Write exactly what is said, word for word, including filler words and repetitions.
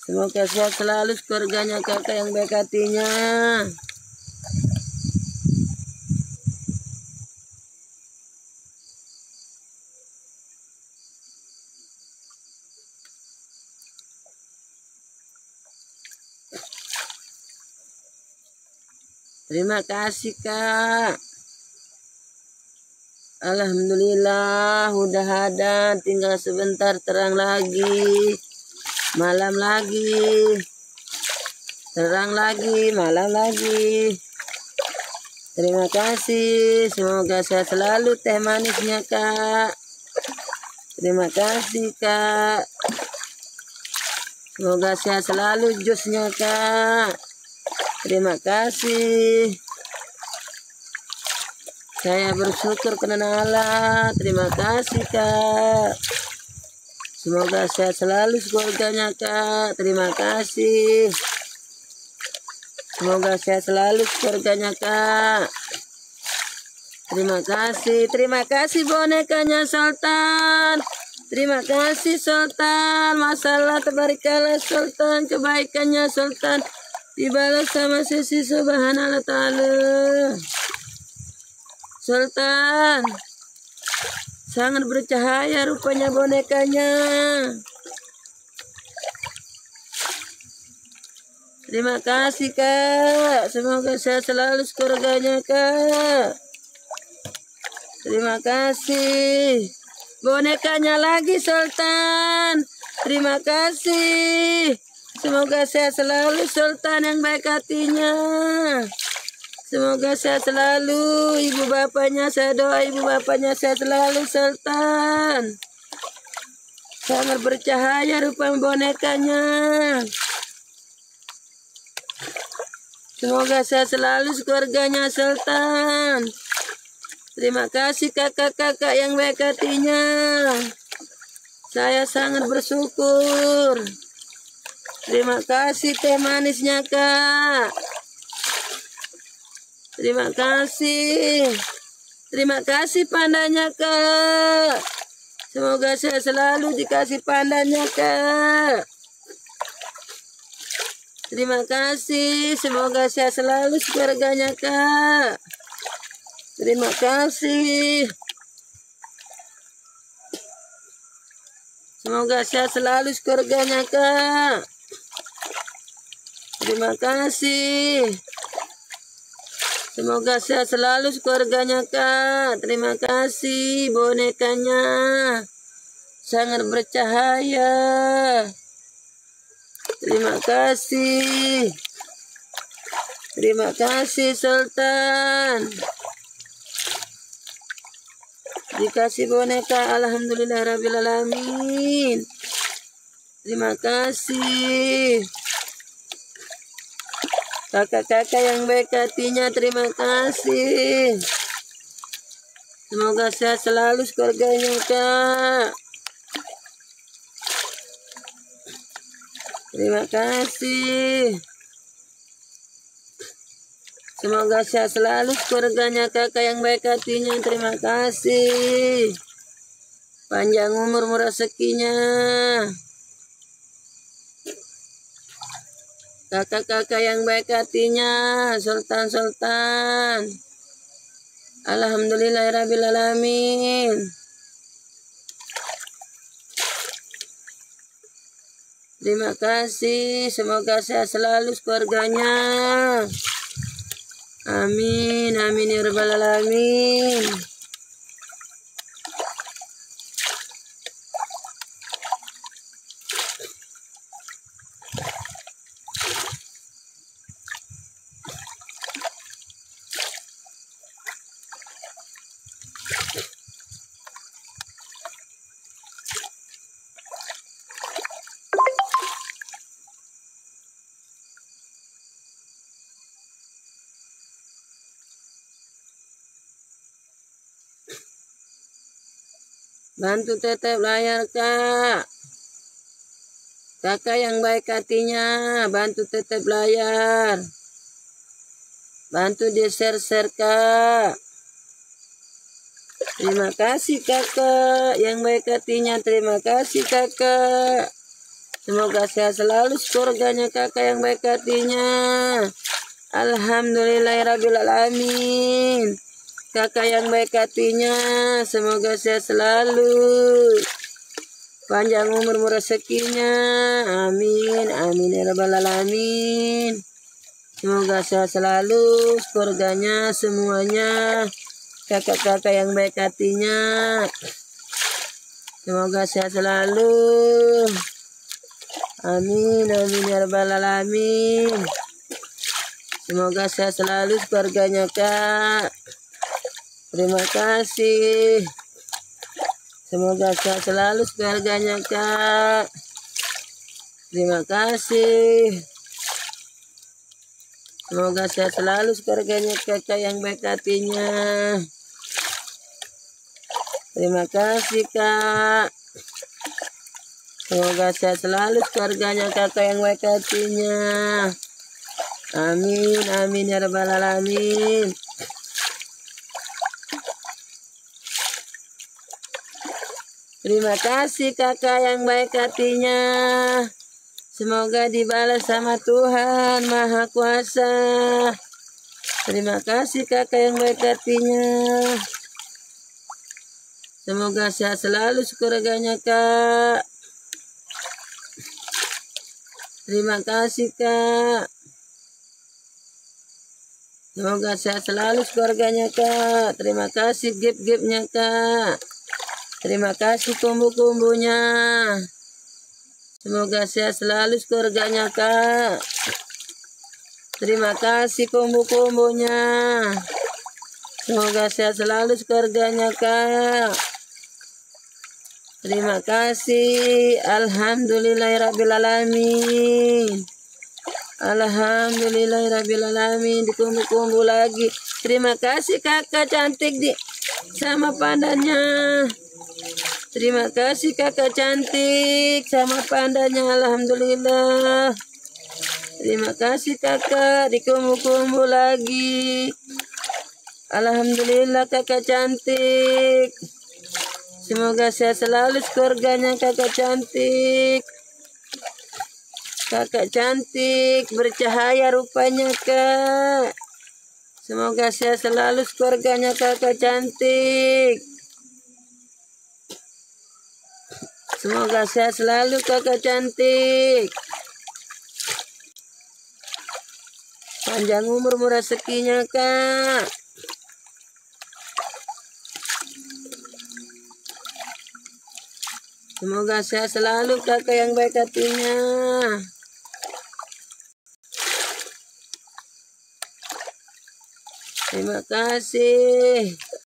Semoga sehat selalu keluarganya kakak yang baik hatinya. Terima kasih kak. Alhamdulillah udah ada, tinggal sebentar terang lagi. Malam lagi, terang lagi, malam lagi. Terima kasih, semoga sehat selalu teh manisnya kak. Terima kasih kak. Semoga sehat selalu jusnya kak. Terima kasih. Saya bersyukur karena Allah. Terima kasih kak. Semoga sehat selalu keluarganya kak. Terima kasih. Semoga sehat selalu keluarganya kak. Terima kasih. Terima kasih bonekanya Sultan. Terima kasih Sultan. Masalah tabarakallah Sultan. Kebaikannya Sultan dibalas sama sisi subhanallah ta'ala. Sultan sangat bercahaya rupanya bonekanya. Terima kasih kak. Semoga sehat selalu keluarganya kak. Terima kasih. Bonekanya lagi Sultan. Terima kasih. Semoga sehat selalu Sultan yang baik hatinya. Semoga sehat selalu ibu bapaknya. Saya doa ibu bapaknya sehat selalu Sultan. Sangat bercahaya rupa bonekanya. Semoga sehat selalu keluarganya Sultan. Terima kasih kakak-kakak yang baik hatinya. Saya sangat bersyukur. Terima kasih teh manisnya kak. Terima kasih. Terima kasih pandanya kak. Semoga saya selalu dikasih pandanya kak. Terima kasih. Semoga saya selalu keluarganya kak. Terima kasih. Semoga saya selalu keluarganya kak. Terima kasih. Semoga sehat selalu keluarganya kak. Terima kasih bonekanya. Sangat bercahaya. Terima kasih. Terima kasih Sultan. Dikasih boneka alhamdulillah rabbil alamin. Terima kasih. Kakak-kakak yang baik hatinya, terima kasih. Semoga sehat selalu keluarganya kak. Terima kasih. Semoga sehat selalu keluarganya kakak yang baik hatinya. Terima kasih. Panjang umur murah rezekinya. Kakak-kakak yang baik hatinya, Sultan-Sultan. Alhamdulillahirabbil alamin. Terima kasih, semoga sehat selalu keluarganya. Amin, amin ya rabbal alamin. Bantu tetep layar kak. Kakak yang baik hatinya, bantu tetep layar. Bantu di share-share kak. Terima kasih kakak yang baik hatinya. Terima kasih kakak. Semoga sehat selalu keluarganya kakak yang baik hatinya. Alhamdulillahirabbil alamin. Kakak yang baik hatinya, semoga sehat selalu, panjang umur rezekinya, amin amin ya rabbal alamin. Semoga sehat selalu keluarganya semuanya, kakak-kakak yang baik hatinya, semoga sehat selalu, amin amin ya rabbal alamin. Semoga sehat selalu keluarganya kak. Terima kasih. Semoga sehat selalu keluarganya kak. Terima kasih. Semoga sehat selalu keluarganya kakak yang baik hatinya. Terima kasih kak. Semoga sehat selalu keluarganya kakak yang baik hatinya. Amin amin ya rabbal alamin. Terima kasih kakak yang baik hatinya. Semoga dibalas sama Tuhan Maha Kuasa. Terima kasih kakak yang baik hatinya. Semoga sehat selalu keluarganya kak. Terima kasih kak. Semoga sehat selalu keluarganya kak. Terima kasih gift-giftnya kak. Terima kasih kumbu-kumbunya. Semoga sehat selalu keluarganya kak. Terima kasih kumbu-kumbunya. Semoga sehat selalu keluarganya kak. Terima kasih. Alhamdulillahirabbil alamin. Alhamdulillahirabbil alamin. Dikumbu-kumbu lagi. Terima kasih kakak cantik di sama pandannya. Terima kasih kakak cantik sama pandanya. Alhamdulillah. Terima kasih kakak. Dikumbu-kumbu lagi. Alhamdulillah kakak cantik. Semoga sehat selalu keluarganya kakak cantik. Kakak cantik bercahaya rupanya kak. Semoga sehat selalu keluarganya kakak cantik. Semoga sehat selalu kakak cantik. Panjang umur murah rezekinya kak. Semoga sehat selalu kakak yang baik hatinya. Terima kasih.